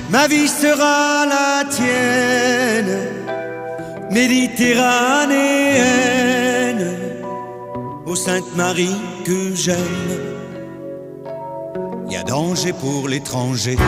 ma vie sera la tienne, méditerranéenne, ô Sainte Marie que j'aime. Y a danger pour l'étranger.